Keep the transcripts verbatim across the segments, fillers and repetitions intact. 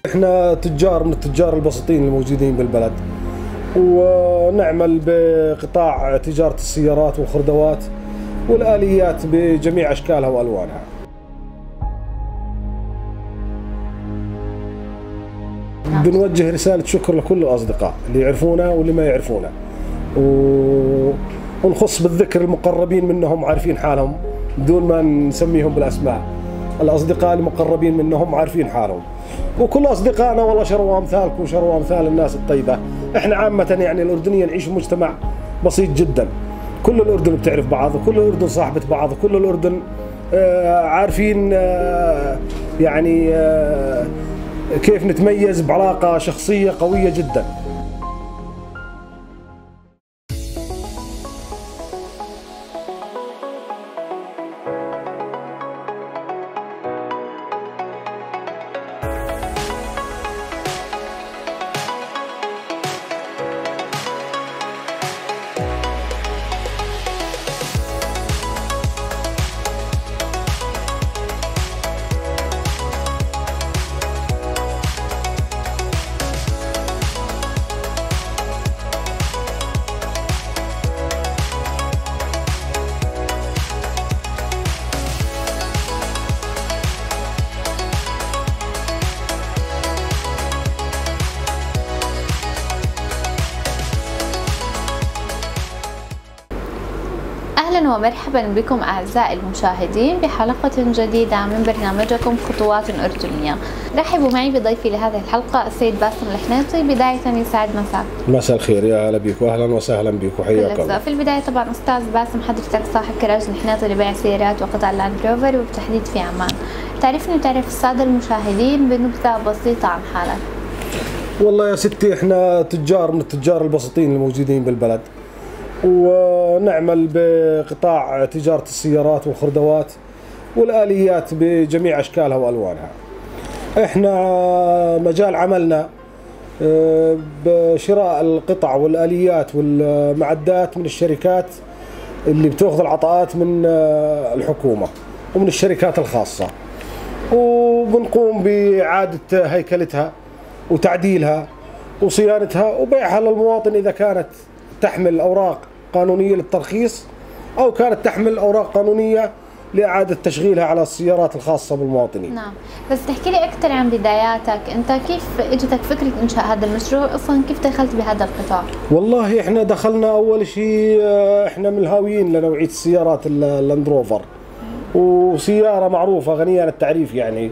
احنا تجار من التجار البسيطين الموجودين بالبلد، ونعمل بقطاع تجارة السيارات والخردوات والآليات بجميع أشكالها وألوانها. بنوجه رسالة شكر لكل الأصدقاء اللي يعرفونا واللي ما يعرفونا، ونخص بالذكر المقربين منهم عارفين حالهم بدون ما نسميهم بالأسماء. الأصدقاء المقربين منهم عارفين حالهم، وكل أصدقائنا والله شروا أمثالكم وشروا أمثال الناس الطيبة. إحنا عامة يعني الأردنيين نعيش في مجتمع بسيط جدا، كل الأردن بتعرف بعض، وكل الأردن صاحبة بعض، وكل الأردن آه عارفين آه يعني آه كيف نتميز بعلاقة شخصية قوية جدا. أهلا ومرحبا بكم أعزائي المشاهدين بحلقة جديدة من برنامجكم خطوات أردنية. رحبوا معي بضيفي لهذه الحلقة السيد باسم الحنيطي. بداية يسعد مساك. مساء الخير، يا هلا بك واهلا وسهلا بك وحياك الله. في البداية طبعا أستاذ باسم، حضرتك صاحب كراج الحنيطي لبيع سيارات وقطع لاند روفر وبالتحديد في عمان. تعرفني وتعرف السادة المشاهدين بنبذة بسيطة عن حالك. والله يا ستي احنا تجار من التجار البسيطين الموجودين بالبلد، ونعمل بقطاع تجارة السيارات والخردوات والآليات بجميع أشكالها وألوانها. احنا مجال عملنا بشراء القطع والآليات والمعدات من الشركات اللي بتأخذ العطاءات من الحكومة ومن الشركات الخاصة، وبنقوم بإعادة هيكلتها وتعديلها وصيانتها وبيعها للمواطن إذا كانت تحمل أوراق قانونية للترخيص أو كانت تحمل أوراق قانونية لإعادة تشغيلها على السيارات الخاصة بالمواطنين. نعم، بس تحكي لي أكثر عن بداياتك، أنت كيف اجتك فكرة إنشاء هذا المشروع؟ أصلا كيف دخلت بهذا القطاع؟ والله إحنا دخلنا أول شيء إحنا من الهاويين لنوعية السيارات اللاند روفر، وسيارة معروفة غنية عن التعريف يعني،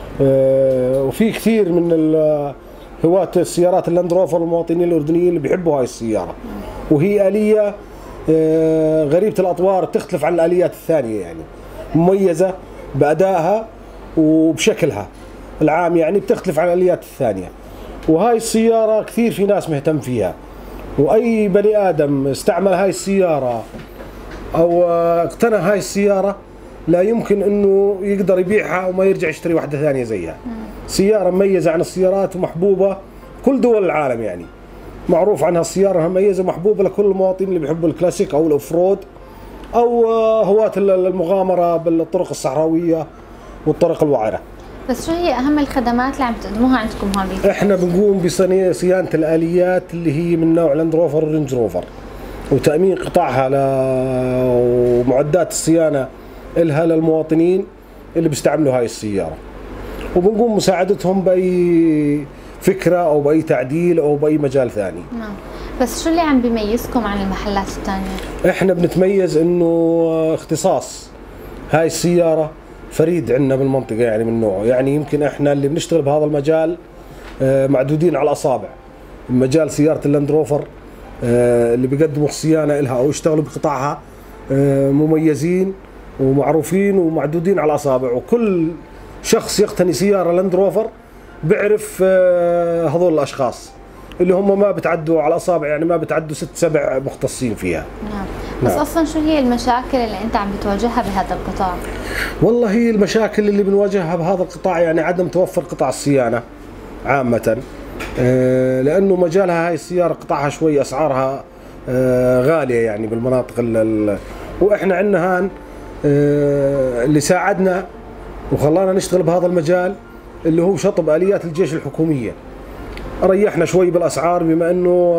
وفي كثير من هواة السيارات اللاند روفر والمواطنين الأردنيين اللي بيحبوا هاي السيارة، وهي آلية غريبة الأطوار تختلف عن الآليات الثانية، يعني مميزة بأدائها وبشكلها العام، يعني بتختلف عن الآليات الثانية. وهاي السيارة كثير في ناس مهتم فيها، وأي بني آدم استعمل هاي السيارة أو اقتنى هاي السيارة لا يمكن أنه يقدر يبيعها وما يرجع يشتري واحدة ثانية زيها. سيارة مميزة عن السيارات ومحبوبة كل دول العالم، يعني معروف عنها السيارة مميزة ومحبوبة لكل المواطنين اللي بيحبوا الكلاسيك أو الأوفرود أو هواة المغامرة بالطرق الصحراوية والطرق الوعرة. بس شو هي أهم الخدمات اللي عم تقدموها عندكم هون؟ إحنا بنقوم بصيانة الآليات اللي هي من نوع لاند روفر ورينج روفر، وتأمين قطعها ومعدات الصيانة إلها للمواطنين اللي بيستعملوا هاي السيارة، وبنقوم مساعدتهم بأي فكرة أو بأي تعديل أو بأي مجال ثاني. نعم، بس شو اللي عم بيميزكم عن المحلات الثانية؟ إحنا بنتميز إنه اختصاص هاي السيارة فريد عندنا بالمنطقة، يعني من نوعه، يعني يمكن إحنا اللي بنشتغل بهذا المجال معدودين على الأصابع. مجال سيارة اللاند روفر اللي بيقدموا الصيانة إلها أو يشتغلوا بقطعها مميزين ومعروفين ومعدودين على الأصابع، وكل شخص يقتني سيارة لاند روفر بيعرف هذول الأشخاص اللي هم ما بتعدوا على الأصابع، يعني ما بتعدوا ست سبع مختصين فيها. نعم. بس نعم. أصلا شو هي المشاكل اللي أنت عم بتواجهها بهذا القطاع؟ والله هي المشاكل اللي بنواجهها بهذا القطاع يعني عدم توفر قطع الصيانة عامة، لأنه مجالها هاي السيارة قطعها شوي أسعارها غالية يعني بالمناطق ال وإحنا عندنا هان اللي ساعدنا وخلانا نشتغل بهذا المجال اللي هو شطب آليات الجيش الحكومية. ريحنا شوي بالأسعار بما أنه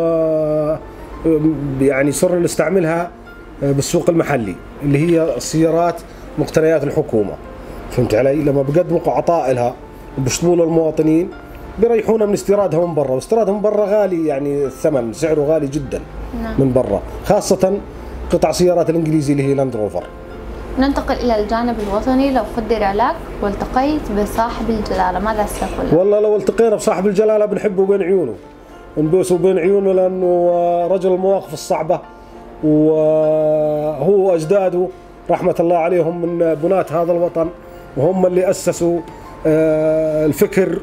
يعني صرنا نستعملها بالسوق المحلي اللي هي السيارات مقتنيات الحكومة، فهمت علي؟ لما بقدموا عطاء لها وبيشطبوا للمواطنين بيريحونا من استيرادها من برا، واستيرادها من برا غالي، يعني الثمن سعره غالي جدا من برا، خاصة قطع سيارات الانجليزي اللي هي لاند روفر. ننتقل الى الجانب الوطني. لو قدر لك والتقيت بصاحب الجلالة ماذا ستقول؟ والله لو التقينا بصاحب الجلالة بنحبه بين عيونه، نبوسه بين عيونه، لانه رجل المواقف الصعبة، وهو اجداده رحمة الله عليهم من بناة هذا الوطن، وهم اللي اسسوا الفكر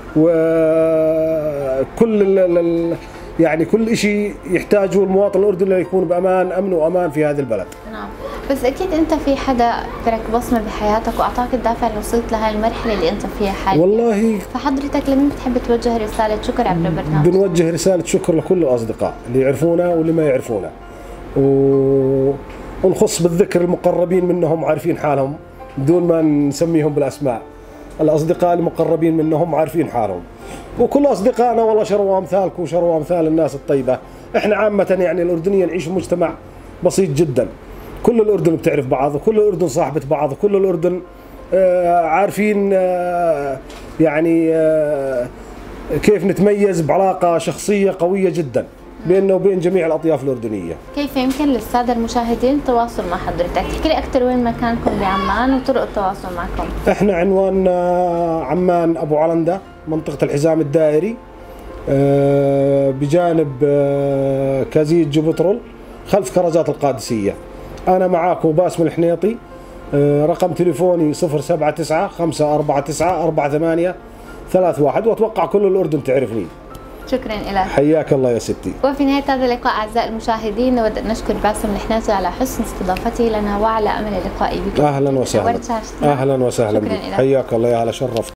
وكل يعني كل شيء يحتاجه المواطن الاردني ليكون بامان، امن وامان في هذا البلد. نعم، بس اكيد انت في حدا ترك بصمه بحياتك واعطاك الدافع اللي وصلت لهي المرحله اللي انت فيها حاليا. والله فحضرتك لمين بتحب توجه رساله شكر عبر البرنامج؟ بنوجه رساله شكر لكل الاصدقاء اللي يعرفونا واللي ما يعرفونا، و... ونخص بالذكر المقربين منهم عارفين حالهم بدون ما نسميهم بالاسماء. الاصدقاء المقربين منهم عارفين حالهم، وكل اصدقائنا والله شروا امثالكم وشروا امثال الناس الطيبه. احنا عامه يعني الاردنيين نعيش في مجتمع بسيط جدا، كل الاردن بتعرف بعض، وكل الاردن صاحبه بعض، وكل الاردن آه عارفين آه يعني آه كيف نتميز بعلاقه شخصيه قويه جدا بيننا وبين جميع الاطياف الاردنيه. كيف يمكن للساده المشاهدين التواصل مع حضرتك؟ تحكي لي اكثر وين مكانكم بعمان وطرق التواصل معكم. احنا عنواننا عمان ابو علندة، منطقه الحزام الدائري، بجانب كازية جبترول خلف كرزات القادسيه. انا معاكم باسم الحنيطي، رقم تليفوني صفر سبعة تسعة خمسة أربعة تسعة أربعة ثمانية ثلاثة واحد، واتوقع كل الاردن تعرفني. شكرا لك. حياك الله يا ستي. وفي نهاية هذا اللقاء أعزائي المشاهدين نود أن نشكر باسم الحنيطي على حسن استضافته لنا وعلى أمل اللقاء بكم. أهلا وسهلا. أهلا وسهلا بك. حياك الله يا هلا، شرفت.